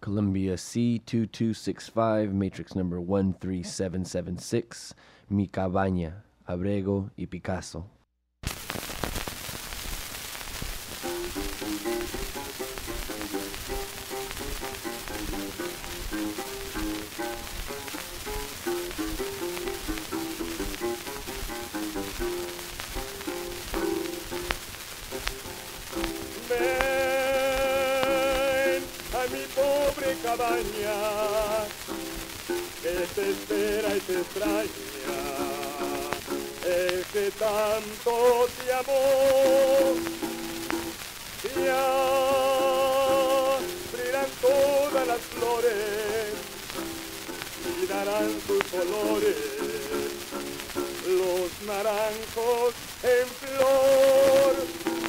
Columbia C2265, matrix number 13776, Mi Cabaña, Abrego y Picasso. Cabaña que te espera y te extraña, el que tanto te amó, ya abrirán todas las flores y darán sus colores, los naranjos en flor.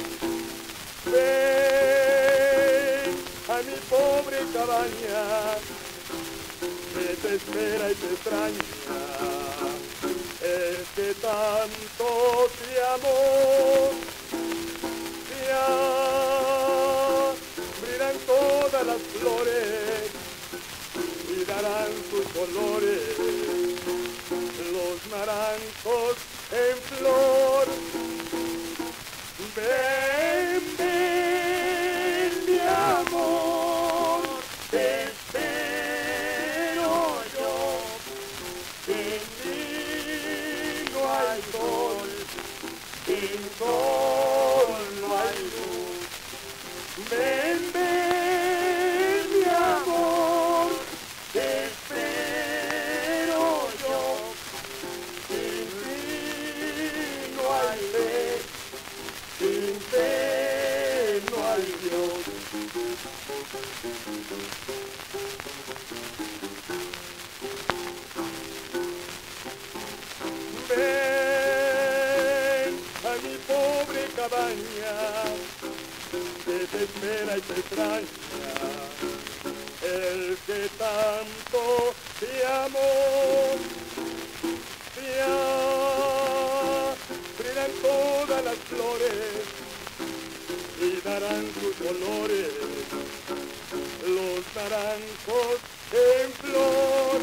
Ven a mi pobre cabaña que te espera y te extraña, el que tanto te amó. Ya abrirán todas las flores y darán sus colores, los naranjos en flor. Ven, ven, mi amor, te espero yo. Sin ti no hay sol, sin sol no hay luz. Ven, ven, mi amor, te espero yo. Sin ti no hay ley, sin fe no hay Dios. Ven a mi pobre cabaña que te espera y te extraña, el que tanto te amó. Ya abrirán todas las flores y darán sus colores, los naranjos en flor.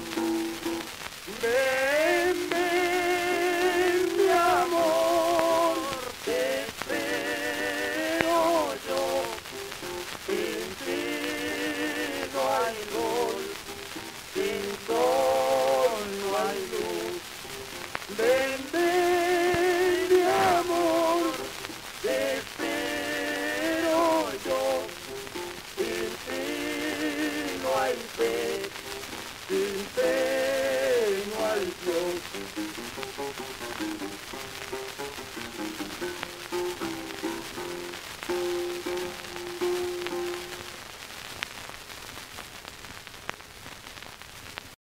Ven, ven, mi amor, te espero yo. Sin ti no hay gol, sin sol no hay luz. Ven, ven, mi amor, te espero yo. Sin ti no hay fe.